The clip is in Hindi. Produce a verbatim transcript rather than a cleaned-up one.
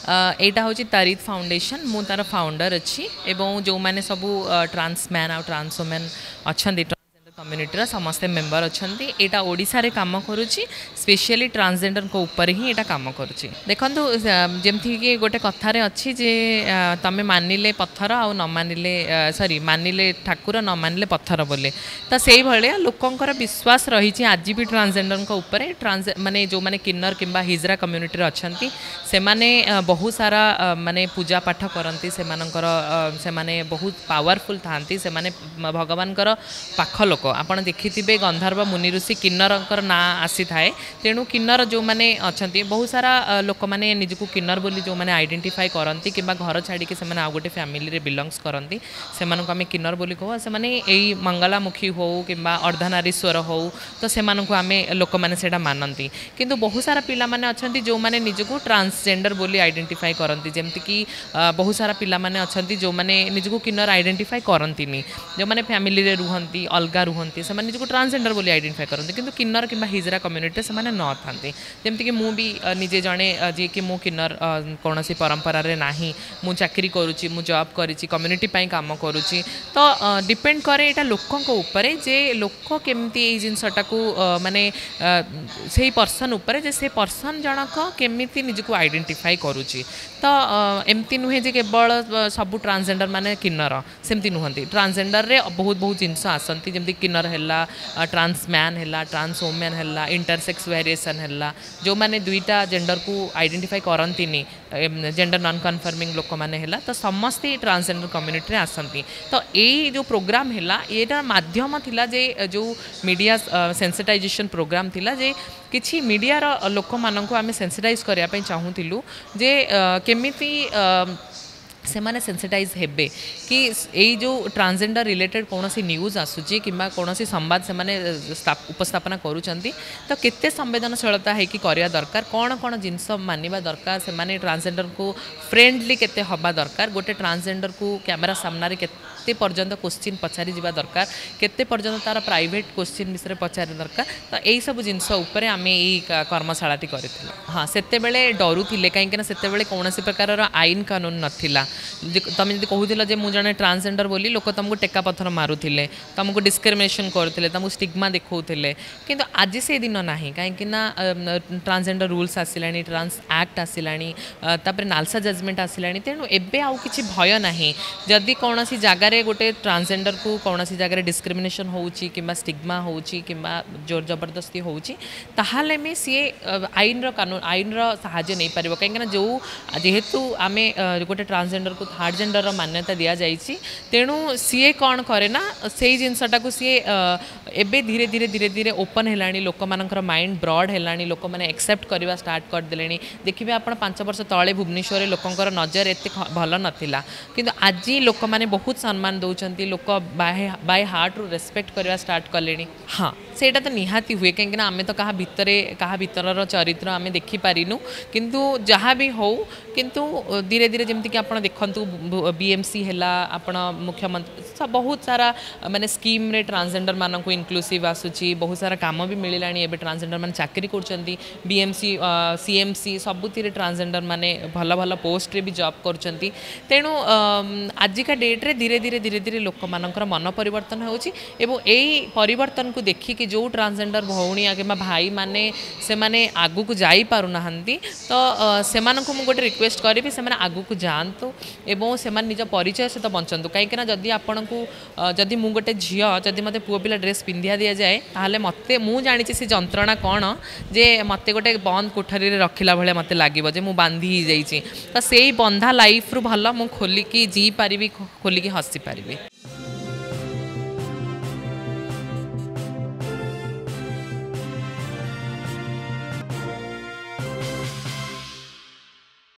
यहाँ हूँ तारीद फाउंडेशन मु तार फाउंडर अच्छी एवं जो मैंने सब ट्रांस मैन आ ट्रांस वुमेन अच्छा कम्युनिटी समस्ते मेंबर अच्छा यहाँ ओडिशा रे काम करुच्ची स्पेशली ट्रांसजेंडर को ऊपर ही यहाँ काम करुच्ची देखो जमती कि गोटे कथार अच्छी जे तमें मानिले पत्थर आ न मानिले सॉरी मानिले ठाकुर न मानिले पत्थर बोले तो से भाया लोकंर विश्वास रही आज भी ट्रांसजेंडर को ऊपर ट्रांस माने जो माने किन्नर किंबा हिजरा कम्युनिटी अच्छा से माने बहुत सारा माने पूजा पाठ करती से से माने बहुत पावरफुल थांती से माने भगवान पाख लोक आपड़ देखिथे गंधर्व मुनि ऋषि किन्नर ना आसी थाए तेणु किन्नर जो मैंने अच्छा बहुत सारा लोक मैंने निजक किन्नर बोली जो मैंने आइडेंटिफाई करती कि घर छाड़ी से आउ गोटे फैमिली बिलंग्स करती से आम किन्नर बोली कहू से यही मंगलामुखी हो कि अर्धनारीश्वर हो तो से आम लोक मैंने मानती किंतु बहुत सारा पिला माने अच्छा जो मैंने निजक ट्रांसजेंडर बोली आइडेंटिफाई करती जमती कि बहुत सारा पिला माने अच्छा जो मैंने निजक किन्नर आइडेंटिफाई करती जो मैंने फैमिली रे रुहंती अलगा रुहंती से निजक ट्रांसजेंडर बोली आइडेंटिफाई करती किंतु किन्नर किंबा हिजरा कम्युनिटी से न था जमती कि मु भी निजे जड़े जी कि मु किन्नर कौन सी परंपरा रे नाही मु चाकरी करुच्ची मु जॉब करी कम्युनिटी पाई काम करुच्ची तो डिपेंड करे एटा लोकों को ऊपर जे लोक केमती ए जिनसटा को माने से पर्सन ऊपर जे से पर्सन जनक केमिति निजक आइडेंटिफाई करुच्ची तो एमती नुहे जे केवल सब ट्रांसजेंडर माने किन्नर सेमती नुहंती ट्रांसजेंडर रे बहुत बहुत जिनस आसती जमती किन्नर हैला ट्रांस मैन हैला ट्रांस वुमेन हैला इंटरसेक्स वेरिएशन हैला जो माने दुईटा जेंडर को आइडेंटिफाई करती जेंडर नॉन कन्फर्मिंग लोक मैंने हैला तो समस्ते ट्रांसजेंडर कम्युनिटी आसती तो ये जो प्रोग्राम हैला ये माध्यम थिला जे जो मीडिया सेंसिटाइजेशन प्रोग्राम थिला जे किछि मीडिया लोक मानक आम सेंसिटाइज करने चाहूलु जे केमिति से माने सेंसिटाइज हेबे कि यही जो ट्रांसजेंडर रिलेटेड कौन सी न्यूज आसूची कि कौन सी संवाद से माने उपस्थापना करुचंती तो केते संवेदनशीलता है कि करिया दरकार कौन कौन जिनस मानिबा दरकार से माने ट्रांसजेंडर को फ्रेंडली केते हबा दरकार गोटे ट्रांसजेंडर को कैमेरा सामना रे केते पर्यंत क्वेश्चन पचारि जिबा दरकार केते पर्यंत तार प्राइवेट क्वेश्चन विषय पचारि दरकार तो यही सब जिनस ऊपर आम यही कर्मशालाटी करथिलु हाँ सेते बेले डरुथिले काहेकि सेते बेले कौन सी प्रकार आईन कानून नथिला तुम जब कहूल जे मुझे ट्रांसजेंडर बोली लोक तुमको टेका पत्थर मारुले तुमको डिस्क्रिमिनेशन करते तुमको स्टिग्मा देखते किंतु आज से दिन ना कहीं ट्रांसजेंडर रूल्स आसला ट्रांस एक्ट आसला नालसा जजमेंट आसला तेणु एबे आउ किछि भय ना जदि कौन सी जगार गोटे ट्रांसजेंडर को कौन सी जगह डिस्क्रिमिनेशन होउची किंबा स्टिग्मा होउची किंबा जोर जबरदस्ती होउची ताहाले में सी आईन कानून आईन साहाय्य नहीं पारिबो कहीं जो जेहेतु आम गोटे ट्रांसजेंडर को थर्ड जेंडर मान्यता दि जाइए तेणु सी कौन करे ना से जिनसटा को सी एबे धीरे धीरे धीरे धीरे ओपन है लोक मानकर माइंड ब्रॉड है लोक मैंने एक्सेप्ट करवा स्टार्ट करदे देखिए आप पांच वर्ष तले भुवनेश्वर लोकंर नजर एत भल नाला किंतु आज लोक मैंने बहुत सम्मान दौरान लोक बाय हार्ट रु रेस्पेक्ट करवा स्टार्ट कले हाँ सेटा तो निहाती हुए कहीं आम तो क्या भितर क्या भितर चरित्र आम देखिपारिनु किंतु जहाँ भी हो किंतु धीरे धीरे जमती कि आप देखु बीएमसी है आपण मुख्यमंत्री बहुत सारा माने स्कीम रे ट्रांसजेंडर मान को इनक्लूसिव आसूची बहुत सारा काम भी मिलला एबे ट्रांसजेंडर मान चाकरी करछंती बीएमसी सीएमसी सबुति ट्रांसजेंडर माने भल भल पोस्ट रे भी जॉब करछंती तेणु आजिका डेट रे धीरे धीरे धीरे धीरे लोक मानकर मन परिवर्तन होउची एवं एई परिवर्तन को देखि कि जो ट्रांसजेंडर भौणी कि भाई माने से माने आगु को जाई पारु नाहंती तो से मानकु मु गोटे रिक्वेस्ट करी से माने आगु को जानतु एवं से निज परिचय सहित बंचतु कहीं जदि आपन को जदि मु गोटे झील जदि मत पुओ पिला ड्रेस पिंधिया दि जाए ताहले मते मु जानी से जंत्रणा कौन जे मते गोटे बंद कोठरी रे रखिला भले मते लागिबो जे मु बांधी ही जाइछि तो सेई बंधा लाइफ रु भल मु खोलिकी जी पारिबी खोलिकी हसी पारिबी।